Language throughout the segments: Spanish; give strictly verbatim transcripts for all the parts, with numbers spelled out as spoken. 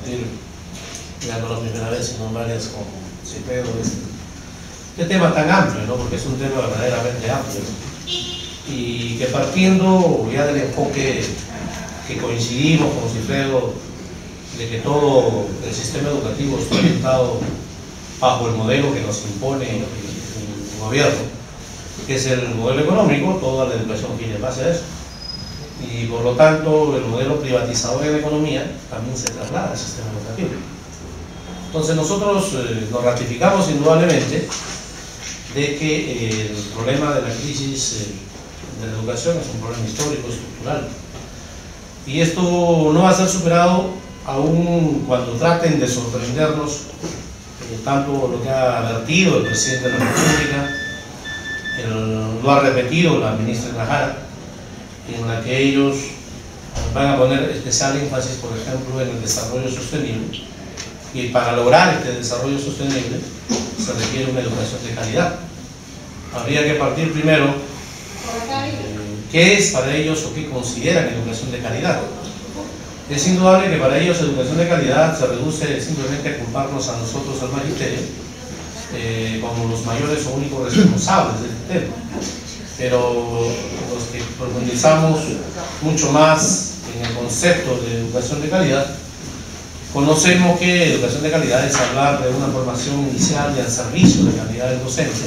compartir, ya no la primera vez, sino varias con Cifredo, este, este tema tan amplio, ¿no? Porque es un tema verdaderamente amplio, ¿no? Y que partiendo ya del enfoque que coincidimos con Cifredo, de que todo el sistema educativo está orientado bajo el modelo que nos impone el, el gobierno, que es el modelo económico, toda la educación gira en base a eso. Y por lo tanto, el modelo privatizador en la economía también se traslada al sistema educativo. Entonces nosotros eh, nos ratificamos indudablemente de que eh, el problema de la crisis eh, de la educación es un problema histórico, estructural. Y esto no va a ser superado aún cuando traten de sorprendernos, eh, tanto lo que ha advertido el presidente de la República, el, lo ha repetido la ministra Najara, en la que ellos van a poner especial énfasis, por ejemplo, en el desarrollo sostenible. Y para lograr este desarrollo sostenible se requiere una educación de calidad. Habría que partir primero eh, qué es para ellos o qué consideran educación de calidad. Es indudable que para ellos educación de calidad se reduce simplemente a culparnos a nosotros, al magisterio, eh, como los mayores o únicos responsables del tema. Pero los que profundizamos mucho más en el concepto de educación de calidad, conocemos que educación de calidad es hablar de una formación inicial y al servicio de calidad del docente,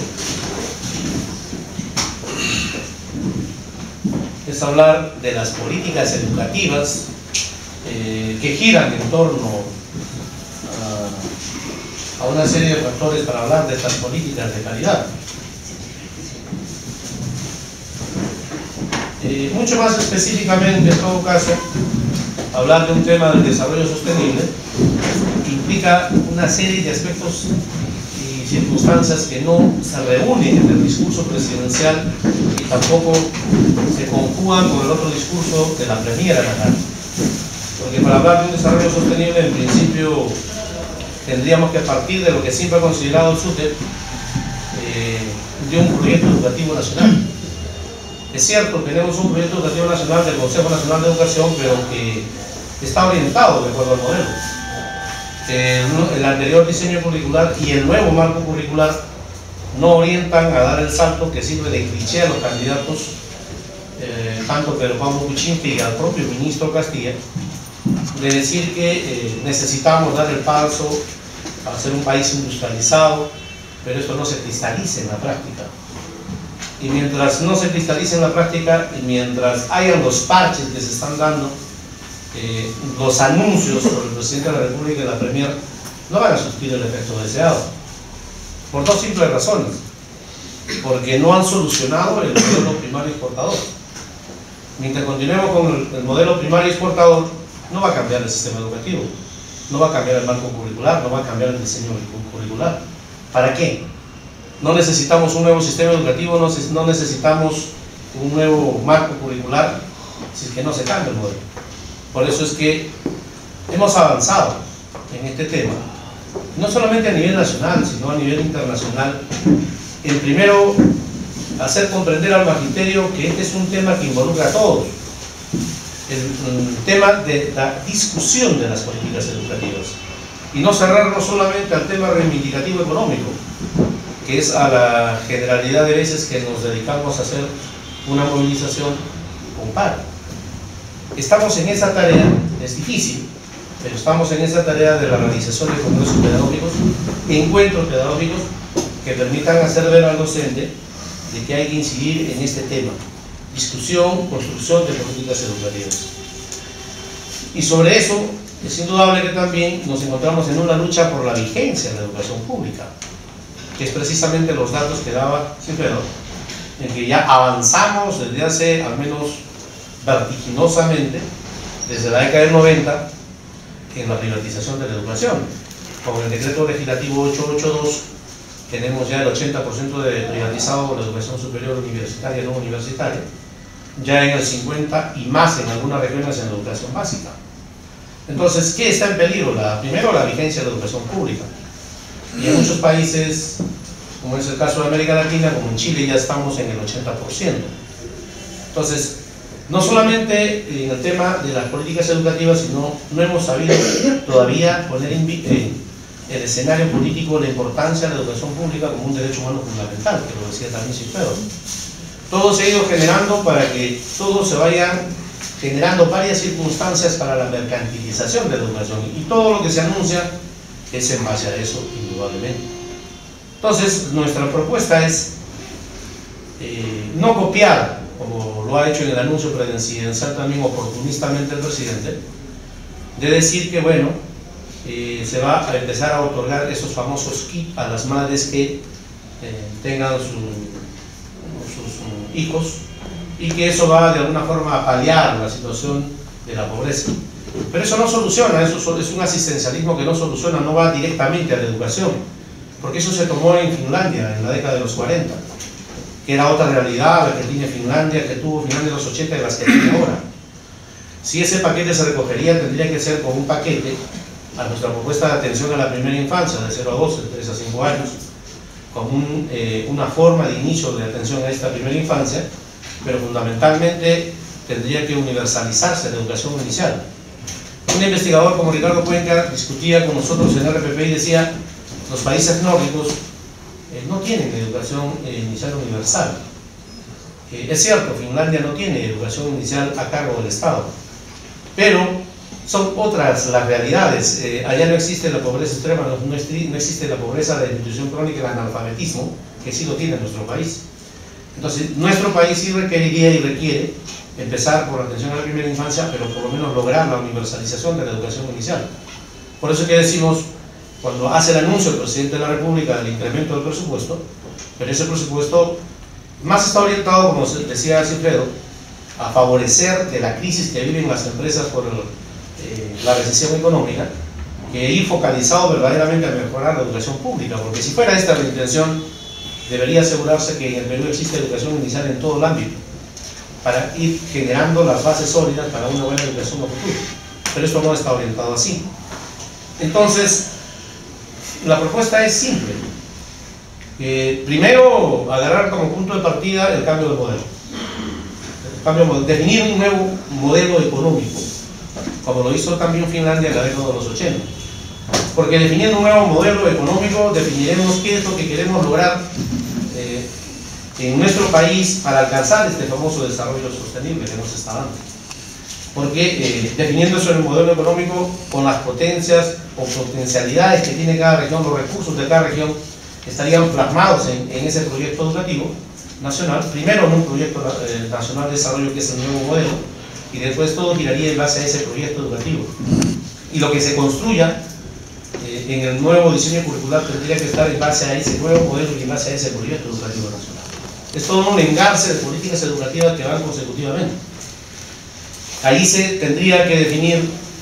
es hablar de las políticas educativas eh, que giran en torno a, a una serie de factores para hablar de estas políticas de calidad. Eh, mucho más específicamente, en todo caso, hablar de un tema del desarrollo sostenible implica una serie de aspectos y circunstancias que no se reúnen en el discurso presidencial y tampoco se conjugan con el otro discurso de la Premier Najara. Porque para hablar de un desarrollo sostenible, en principio, tendríamos que partir de lo que siempre ha considerado el SUTEP, eh, de un proyecto educativo nacional. Es cierto, tenemos un proyecto educativo nacional del Consejo Nacional de Educación, pero que está orientado de acuerdo al modelo. El, el anterior diseño curricular y el nuevo marco curricular no orientan a dar el salto que sirve de cliché a los candidatos, eh, tanto Pedro Pablo Kuczynski y al propio ministro Castilla, de decir que eh, necesitamos dar el paso a ser un país industrializado, pero esto no se cristaliza en la práctica. Y mientras no se cristalice en la práctica y mientras hayan los parches que se están dando, eh, los anuncios por el presidente de la República y de la Premier no van a surtir el efecto deseado. Por dos simples razones. Porque no han solucionado el modelo primario exportador. Mientras continuemos con el, el modelo primario exportador, no va a cambiar el sistema educativo, no va a cambiar el marco curricular, no va a cambiar el diseño curricular. ¿Para qué? No necesitamos un nuevo sistema educativo, no necesitamos un nuevo marco curricular si es que no se cambia el modelo. Por eso es que hemos avanzado en este tema, no solamente a nivel nacional, sino a nivel internacional, en primero hacer comprender al magisterio que este es un tema que involucra a todos, el, el tema de la discusión de las políticas educativas, y no cerrarnos solamente al tema reivindicativo económico, que es a la generalidad de veces que nos dedicamos a hacer una movilización con paro. Estamos en esa tarea, es difícil, pero estamos en esa tarea de la realización de congresos pedagógicos, encuentros pedagógicos que permitan hacer ver al docente de que hay que incidir en este tema, discusión, construcción de políticas educativas. Y sobre eso, es indudable que también nos encontramos en una lucha por la vigencia de la educación pública, que es precisamente los datos que daba Cifredo, en que ya avanzamos desde hace al menos vertiginosamente, desde la década del noventa, en la privatización de la educación. Con el decreto legislativo ochocientos ochenta y dos tenemos ya el ochenta por ciento de privatizado la educación superior universitaria y no universitaria, ya en el cincuenta por ciento y más en algunas regiones en la educación básica. Entonces, ¿qué está en peligro? La, primero, la vigencia de la educación pública. Y en muchos países, como es el caso de América Latina, como en Chile, ya estamos en el ochenta por ciento. Entonces, no solamente en el tema de las políticas educativas, sino no hemos sabido todavía poner en el escenario político la importancia de la educación pública como un derecho humano fundamental, que lo decía también Cifredo. Todo se ha ido generando para que todos se vayan generando varias circunstancias para la mercantilización de la educación, y todo lo que se anuncia es en base a eso, indudablemente. Entonces, nuestra propuesta es eh, no copiar, como lo ha hecho en el anuncio presidencial también oportunistamente el presidente, de decir que, bueno, eh, se va a empezar a otorgar esos famosos kits a las madres que eh, tengan su, sus um, hijos, y que eso va de alguna forma a paliar la situación de la pobreza. Pero eso no soluciona, eso es un asistencialismo que no soluciona, no va directamente a la educación, porque eso se tomó en Finlandia en la década de los cuarenta, que era otra realidad, la que tiene Finlandia, que tuvo Finlandia en los ochenta y las que tiene ahora. Si ese paquete se recogería, tendría que ser con un paquete a nuestra propuesta de atención a la primera infancia, de cero a doce, de tres a cinco años, con un, eh, una forma de inicio de atención a esta primera infancia, pero fundamentalmente tendría que universalizarse la educación inicial. Un investigador como Ricardo Cuenca discutía con nosotros en R P P y decía: los países nórdicos eh, no tienen educación eh, inicial universal. Eh, es cierto, Finlandia no tiene educación inicial a cargo del Estado, pero son otras las realidades. Eh, allá no existe la pobreza extrema, no, no existe la pobreza de nutrición crónica, el analfabetismo, que sí lo tiene nuestro país. Entonces, nuestro país sí requeriría y requiere empezar por la atención a la primera infancia, pero por lo menos lograr la universalización de la educación inicial. Por eso que decimos, cuando hace el anuncio el presidente de la República del incremento del presupuesto, pero ese presupuesto más está orientado, como decía Cifredo, a favorecer de la crisis que viven las empresas por el, eh, la recesión económica, que ir focalizado verdaderamente a mejorar la educación pública, porque si fuera esta la intención, debería asegurarse que en el Perú existe educación inicial en todo el ámbito, para ir generando las bases sólidas para una buena educación a futuro. Pero esto no está orientado así. Entonces, la propuesta es simple. Eh, primero, agarrar como punto de partida el cambio de modelo. El cambio de, definir un nuevo modelo económico, como lo hizo también Finlandia en la década de los ochenta. Porque definiendo un nuevo modelo económico, definiremos qué es lo que queremos lograr eh, en nuestro país para alcanzar este famoso desarrollo sostenible que nos está dando. Porque eh, definiendo eso en el modelo económico, con las potencias o potencialidades que tiene cada región, los recursos de cada región estarían plasmados en, en ese proyecto educativo nacional, primero en un proyecto eh, nacional de desarrollo que es el nuevo modelo, y después todo giraría en base a ese proyecto educativo. Y lo que se construya eh, en el nuevo diseño curricular tendría que estar en base a ese nuevo modelo y en base a ese proyecto educativo nacional. Es todo un engarce de políticas educativas que van consecutivamente. Ahí se tendría que definir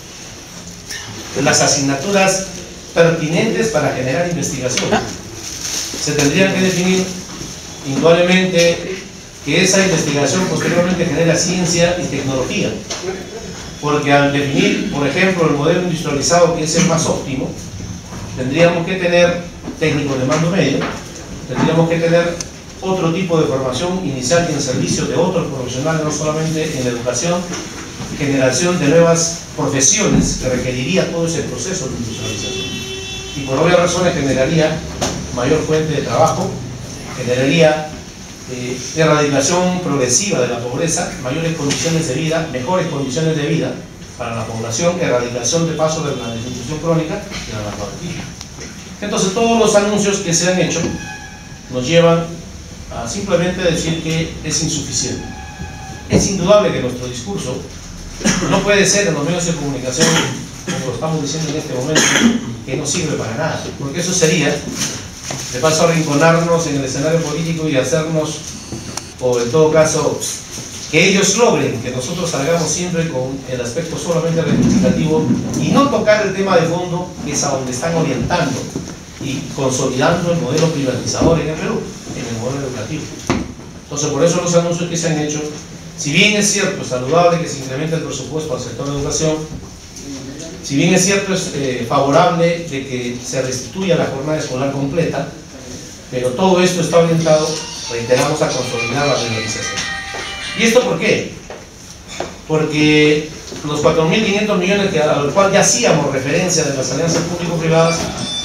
las asignaturas pertinentes para generar investigación. Se tendría que definir indudablemente que esa investigación posteriormente genera ciencia y tecnología, porque al definir, por ejemplo, el modelo industrializado, que es el más óptimo, tendríamos que tener técnicos de mando medio, tendríamos que tener otro tipo de formación inicial y en servicio de otros profesionales, no solamente en la educación, generación de nuevas profesiones que requeriría todo ese proceso de industrialización. Y por obvias razones generaría mayor fuente de trabajo, generaría eh, erradicación progresiva de la pobreza, mayores condiciones de vida, mejores condiciones de vida para la población, erradicación de paso de la desnutrición crónica y del analfabetismo. Entonces todos los anuncios que se han hecho nos llevan a simplemente decir que es insuficiente. Es indudable que nuestro discurso no puede ser en los medios de comunicación, como lo estamos diciendo en este momento, que no sirve para nada, porque eso sería de paso arrinconarnos en el escenario político y hacernos, o en todo caso, que ellos logren que nosotros salgamos siempre con el aspecto solamente reivindicativo y no tocar el tema de fondo, que es a donde están orientando y consolidando el modelo privatizador en el Perú, en el modelo educativo. Entonces, por eso los anuncios que se han hecho, si bien es cierto, es saludable que se incremente el presupuesto al sector de educación, si bien es cierto, es eh, favorable de que se restituya la jornada escolar completa, pero todo esto está orientado, reiteramos, a consolidar la privatización. ¿Y esto por qué? porque los cuatro mil quinientos millones que, a los cuales ya hacíamos referencia de las alianzas público-privadas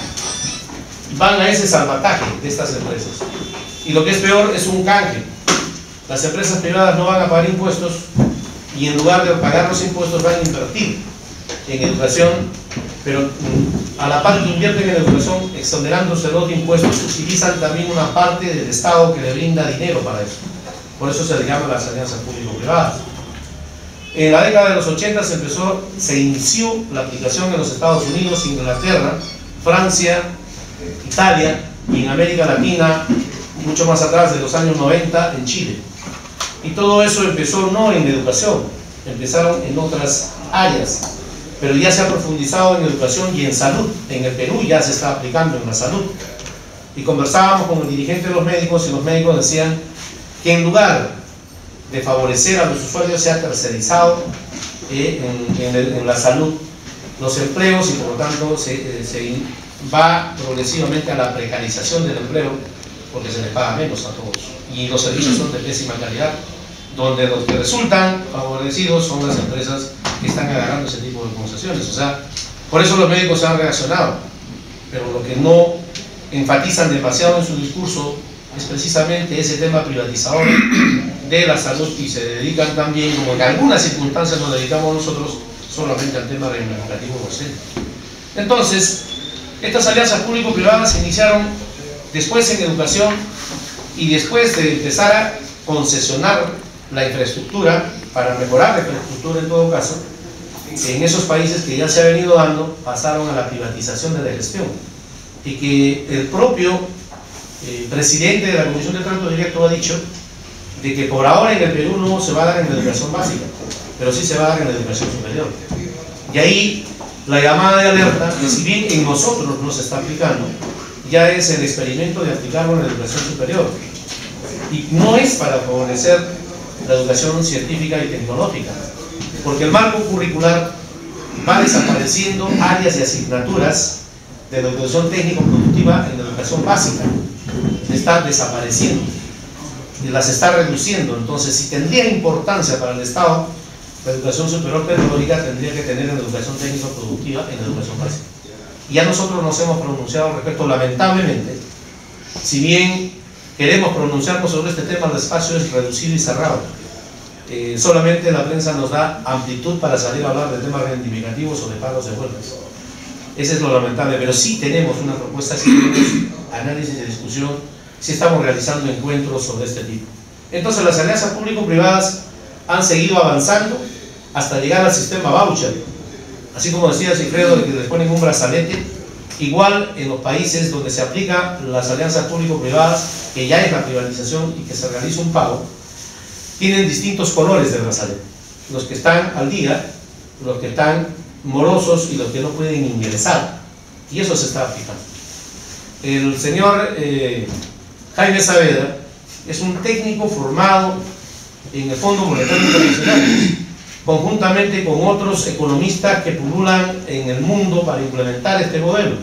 van a ese salvataje de estas empresas. Y lo que es peor es un canje. Las empresas privadas no van a pagar impuestos y en lugar de pagar los impuestos van a invertir en educación, pero a la par que invierten en educación, exonerándose de impuestos, utilizan también una parte del Estado que le brinda dinero para eso. Por eso se le llama las alianzas público-privadas. En la década de los ochenta se empezó, se inició la aplicación en los Estados Unidos, Inglaterra, Francia, Italia y en América Latina, mucho más atrás de los años noventa, en Chile. Y todo eso empezó no en educación, empezaron en otras áreas, pero ya se ha profundizado en educación y en salud. En el Perú ya se está aplicando en la salud. Y conversábamos con el dirigente de los médicos y los médicos decían que en lugar de favorecer a los usuarios se ha tercerizado eh, en, en, el, en la salud los empleos y por lo tanto se, eh, se va progresivamente a la precarización del empleo porque se les paga menos a todos y los servicios son de pésima calidad, donde los que resultan favorecidos son las empresas que están agarrando ese tipo de concesiones. O sea, por eso los médicos han reaccionado, pero lo que no enfatizan demasiado en su discurso es precisamente ese tema privatizador de la salud y se dedican también, como en algunas circunstancias nos dedicamos nosotros, solamente al tema reivindicativo docente. Entonces, estas alianzas público-privadas se iniciaron después en educación y después de empezar a concesionar la infraestructura, para mejorar la infraestructura en todo caso, en esos países que ya se ha venido dando, pasaron a la privatización de la gestión. Y que el propio eh, presidente de la Comisión de Trato Directo ha dicho de que por ahora en el Perú no se va a dar en la educación básica, pero sí se va a dar en la educación superior. Y ahí la llamada de alerta, que si bien en nosotros no se está aplicando, ya es el experimento de aplicarlo en la educación superior. Y no es para favorecer la educación científica y tecnológica, porque el marco curricular va desapareciendo áreas y asignaturas de la educación técnico-productiva en la educación básica. Está desapareciendo y las está reduciendo. Entonces, si tendría importancia para el Estado, la educación superior tecnológica tendría que tener en la educación técnico-productiva en la educación básica. Y ya nosotros nos hemos pronunciado al respecto, lamentablemente. Si bien queremos pronunciarnos sobre este tema, el espacio es reducido y cerrado. Eh, solamente la prensa nos da amplitud para salir a hablar de temas reivindicativos o de pagos de huelgas. Ese es lo lamentable, pero sí tenemos una propuesta, sí tenemos análisis y discusión, sí estamos realizando encuentros sobre este tipo. Entonces las alianzas público-privadas han seguido avanzando hasta llegar al sistema voucher. Así como decía Cifredo, de que les ponen un brazalete, igual en los países donde se aplican las alianzas público-privadas, que ya es la privatización y que se realiza un pago, tienen distintos colores de brazalete. Los que están al día, los que están morosos y los que no pueden ingresar. Y eso se está aplicando. El señor eh, Jaime Saavedra es un técnico formado en el Fondo Monetario Internacional, conjuntamente con otros economistas que pululan en el mundo para implementar este modelo.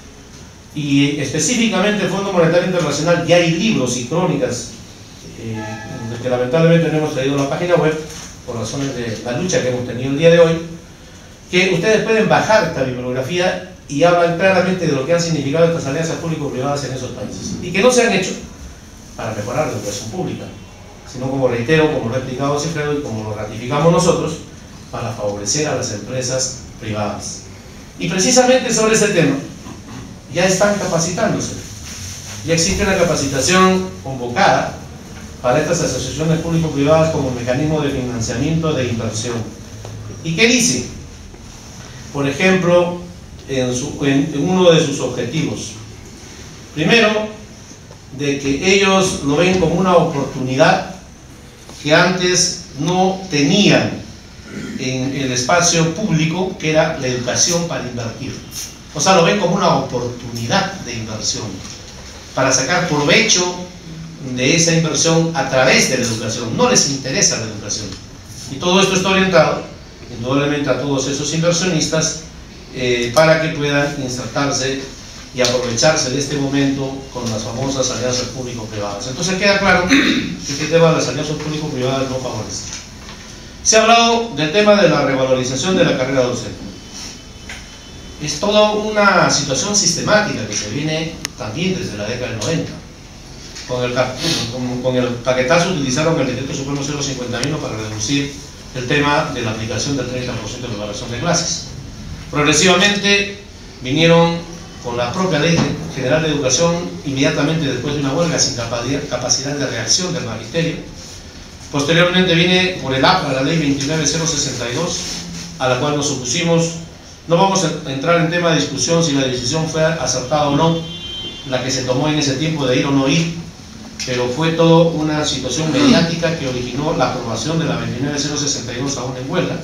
Y específicamente el Fondo Monetario Internacional, ya hay libros y crónicas eh, que lamentablemente no hemos traído a la página web por razones de la lucha que hemos tenido el día de hoy, que ustedes pueden bajar esta bibliografía y hablan claramente de lo que han significado estas alianzas público-privadas en esos países y que no se han hecho para mejorar la educación pública, sino, como reitero, como lo ha explicado Cifredo y como lo ratificamos nosotros, para favorecer a las empresas privadas. Y precisamente sobre ese tema ya están capacitándose, ya existe una capacitación convocada para estas asociaciones público-privadas como mecanismo de financiamiento de inversión. ¿Y qué dice? Por ejemplo, en, su, en, en uno de sus objetivos. Primero, de que ellos lo ven como una oportunidad que antes no tenían en el espacio público, que era la educación para invertir. O sea, lo ven como una oportunidad de inversión, para sacar provecho de esa inversión a través de la educación. No les interesa la educación. Y todo esto está orientado, indudablemente, a todos esos inversionistas eh, para que puedan insertarse y aprovecharse de este momento con las famosas alianzas público-privadas. Entonces queda claro que este tema de las alianzas público-privadas no favorece. Se ha hablado del tema de la revalorización de la carrera docente. Es toda una situación sistemática que se viene también desde la década del noventa. Con el, con, con el paquetazo utilizaron el Decreto Supremo cero cincuenta y uno para reducir el tema de la aplicación del treinta por ciento de preparación de clases. Progresivamente vinieron con la propia Ley General de Educación inmediatamente después de una huelga sin capacidad de reacción del magisterio. Posteriormente viene por el A P R A la Ley veintinueve mil sesenta y dos, a la cual nos opusimos. No vamos a entrar en tema de discusión si la decisión fue acertada o no, la que se tomó en ese tiempo de ir o no ir, pero fue toda una situación mediática que originó la aprobación de la veintinueve mil sesenta y dos aún en huelga.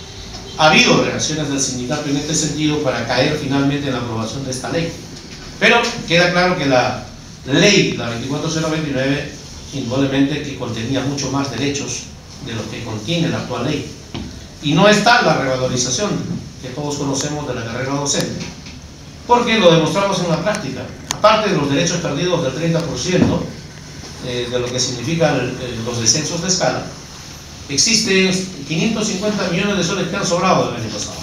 Ha habido reacciones del sindicato en este sentido para caer finalmente en la aprobación de esta ley, pero queda claro que la ley, la veinticuatro mil veintinueve, indudablemente que contenía mucho más derechos de los que contiene la actual ley, y no está la revalorización que todos conocemos de la carrera docente, porque lo demostramos en la práctica. Aparte de los derechos perdidos del treinta por ciento, eh, de lo que significan el, el, los descensos de escala, existen quinientos cincuenta millones de soles que han sobrado del año pasado,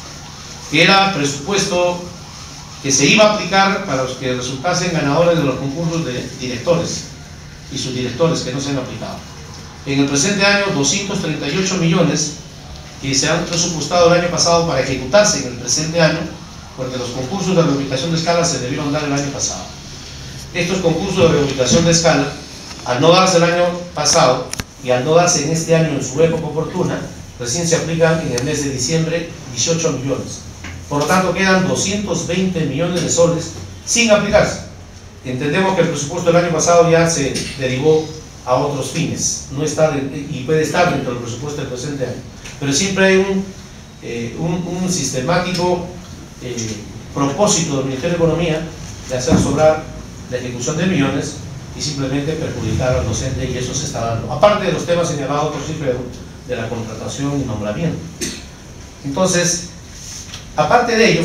que era presupuesto que se iba a aplicar para los que resultasen ganadores de los concursos de directores y subdirectores que no se han aplicado. En el presente año, doscientos treinta y ocho millones que se han presupuestado el año pasado para ejecutarse en el presente año, porque los concursos de reubicación de escala se debieron dar el año pasado. Estos concursos de reubicación de escala, al no darse el año pasado y al no darse en este año en su época oportuna, recién se aplican en el mes de diciembre dieciocho millones. Por lo tanto, quedan doscientos veinte millones de soles sin aplicarse. Entendemos que el presupuesto del año pasado ya se derivó a otros fines, no está de, y puede estar dentro del presupuesto del presente año, pero siempre hay un, eh, un, un sistemático eh, propósito del Ministerio de Economía de hacer sobrar la ejecución de millones y simplemente perjudicar al docente, y eso se está dando, aparte de los temas señalados por Cifredo de la contratación y nombramiento. Entonces, aparte de ello,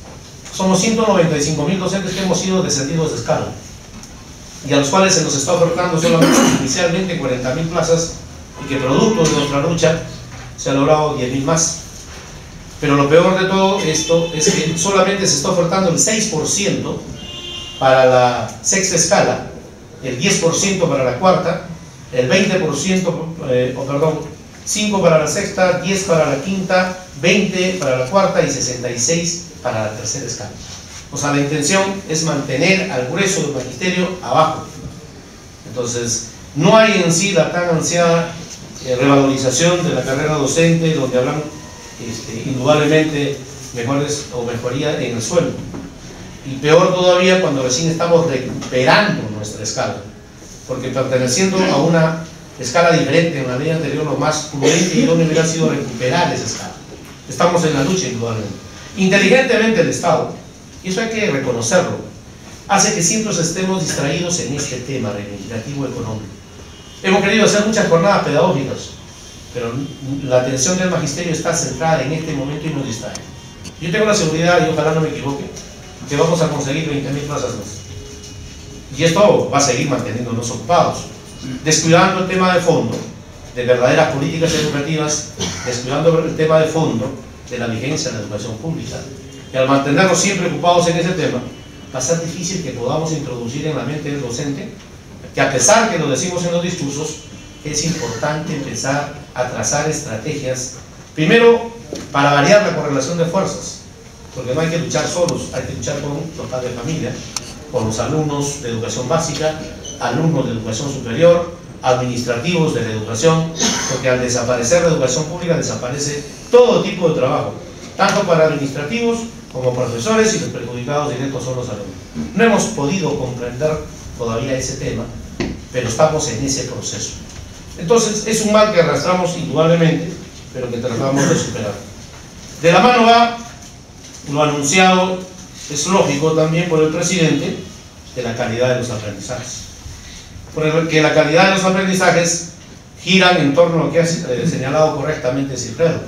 somos ciento noventa y cinco mil docentes que hemos sido descendidos de escala y a los cuales se nos está ofertando solamente inicialmente cuarenta mil plazas, y que producto de nuestra lucha se ha logrado diez mil más. Pero lo peor de todo esto es que solamente se está ofertando el seis por ciento para la sexta escala, el diez por ciento para la cuarta, el veinte por ciento, eh, o perdón, cinco para la sexta, diez para la quinta, veinte para la cuarta y sesenta y seis para la tercera escala. O sea, la intención es mantener al grueso del magisterio abajo. Entonces, no hay en sí la tan ansiada eh, revalorización de la carrera docente, donde habrán este, indudablemente mejores o mejoría en el sueldo. Y peor todavía cuando recién estamos recuperando nuestra escala, porque perteneciendo a una escala diferente en la ley anterior, lo más prudente y idóneo hubiera sido recuperar esa escala. Estamos en la lucha indudablemente. Inteligentemente el Estado, y eso hay que reconocerlo, hace que siempre estemos distraídos en este tema reivindicativo económico. Hemos querido hacer muchas jornadas pedagógicas, pero la atención del magisterio está centrada en este momento y nos distrae. Yo tengo la seguridad, y ojalá no me equivoque, que vamos a conseguir veinte mil plazas más. Y esto va a seguir manteniéndonos ocupados, descuidando el tema de fondo, de verdaderas políticas educativas, descuidando el tema de fondo de la vigencia de la educación pública. Y al mantenernos siempre ocupados en ese tema, va a ser difícil que podamos introducir en la mente del docente que, a pesar que lo decimos en los discursos, es importante empezar a trazar estrategias, primero para variar la correlación de fuerzas, porque no hay que luchar solos, hay que luchar con los padres de familia, con los alumnos de educación básica, alumnos de educación superior, administrativos de la educación, porque al desaparecer la educación pública desaparece todo tipo de trabajo, tanto para administrativos como profesores, y los perjudicados directos son los alumnos. No hemos podido comprender todavía ese tema, pero estamos en ese proceso. Entonces es un mal que arrastramos indudablemente, pero que tratamos de superar. De la mano va lo anunciado, es lógico también por el presidente, de la calidad de los aprendizajes. Porque la calidad de los aprendizajes giran en torno a lo que ha señalado correctamente Cifredo,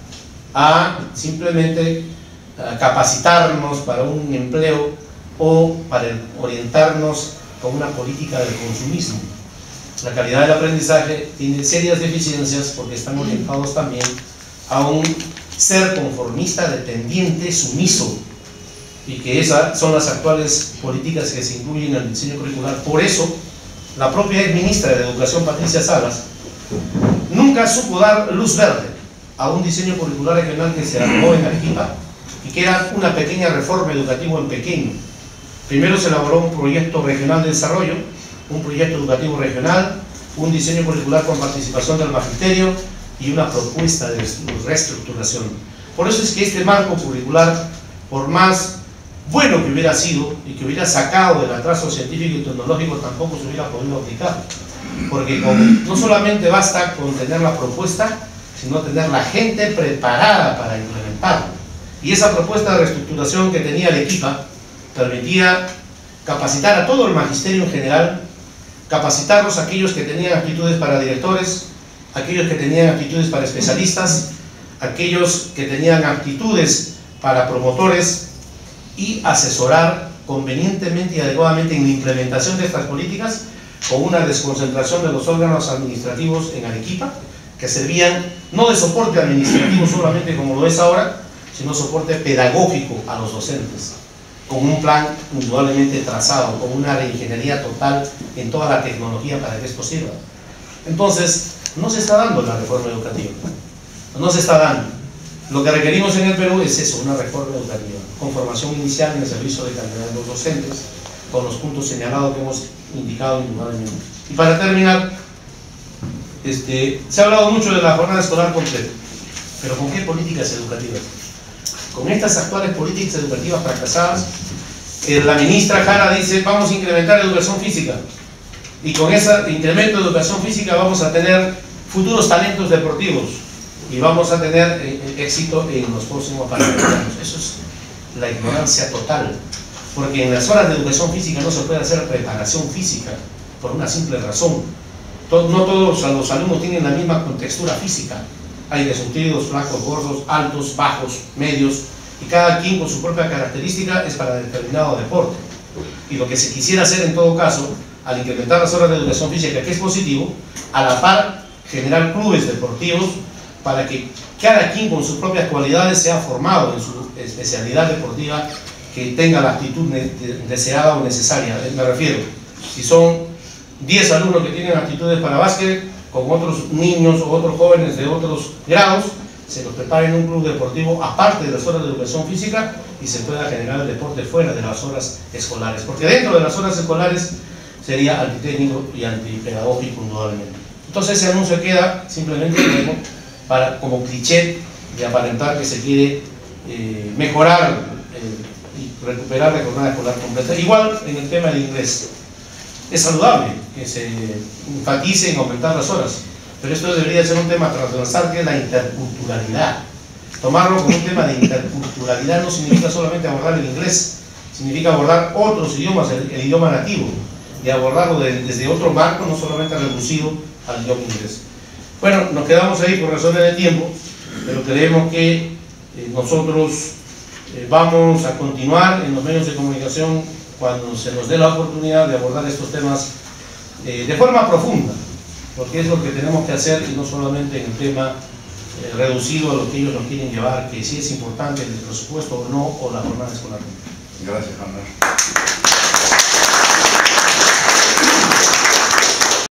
a simplemente a capacitarnos para un empleo o para orientarnos con una política del consumismo. La calidad del aprendizaje tiene serias deficiencias porque están orientados también a un ser conformista, dependiente, sumiso, y que esas son las actuales políticas que se incluyen en el diseño curricular. Por eso, la propia ministra de Educación, Patricia Salas, nunca supo dar luz verde a un diseño curricular regional que se elaboró en Arequipa y que era una pequeña reforma educativa en pequeño. Primero se elaboró un proyecto regional de desarrollo, un proyecto educativo regional, un diseño curricular con participación del magisterio y una propuesta de reestructuración. Por eso es que este marco curricular, por más bueno que hubiera sido y que hubiera sacado del atraso científico y tecnológico, tampoco se hubiera podido aplicar. Porque con, no solamente basta con tener la propuesta, sino tener la gente preparada para implementarla. Y esa propuesta de reestructuración que tenía Arequipa permitía capacitar a todo el magisterio en general, capacitarlos a aquellos que tenían aptitudes para directores, aquellos que tenían aptitudes para especialistas, aquellos que tenían aptitudes para promotores, y asesorar convenientemente y adecuadamente en la implementación de estas políticas, con una desconcentración de los órganos administrativos en Arequipa, que servían no de soporte administrativo solamente como lo es ahora, sino soporte pedagógico a los docentes, con un plan indudablemente trazado, con una reingeniería total en toda la tecnología para que esto sirva. Entonces, no se está dando la reforma educativa, no se está dando. Lo que requerimos en el Perú es eso, una reforma educativa, con formación inicial en el servicio de calidad de los docentes, con los puntos señalados que hemos indicado indudablemente. Y para terminar, este, se ha hablado mucho de la jornada escolar completa, pero ¿con qué políticas educativas? Con estas actuales políticas educativas fracasadas, eh, la ministra Jara dice, vamos a incrementar educación física, y con ese incremento de educación física vamos a tener futuros talentos deportivos, y vamos a tener eh, éxito en los próximos Panamericanos. Eso es la ignorancia total, porque en las horas de educación física no se puede hacer preparación física, por una simple razón. Todo, no todos los alumnos tienen la misma contextura física. Hay desnutridos, flacos, gordos, altos, bajos, medios, y cada quien con su propia característica es para determinado deporte. Y lo que se quisiera hacer en todo caso, al incrementar las horas de educación física, que es positivo, a la par generar clubes deportivos para que cada quien con sus propias cualidades sea formado en su especialidad deportiva, que tenga la actitud deseada o necesaria. Me refiero, si son diez alumnos que tienen aptitudes para básquet, con otros niños o otros jóvenes de otros grados, se los prepara en un club deportivo aparte de las horas de educación física y se pueda generar el deporte fuera de las horas escolares, porque dentro de las horas escolares sería antitécnico y antipedagógico indudablemente. Entonces ese anuncio queda simplemente como, para, como cliché de aparentar que se quiere eh, mejorar eh, y recuperar la jornada escolar completa. Igual en el tema del inglés. Es saludable que se enfatice en aumentar las horas, pero esto debería ser un tema transversal, que es la interculturalidad. Tomarlo como un tema de interculturalidad no significa solamente abordar el inglés, significa abordar otros idiomas, el, el idioma nativo, y abordarlo de, desde otro marco, no solamente reducido al idioma inglés. Bueno, nos quedamos ahí por razones de tiempo, pero creemos que eh, nosotros eh, vamos a continuar en los medios de comunicación cuando se nos dé la oportunidad de abordar estos temas eh, de forma profunda, porque es lo que tenemos que hacer y no solamente en el tema eh, reducido a lo que ellos nos quieren llevar, que si es importante el presupuesto o no, o la jornada escolar. Gracias, Juan.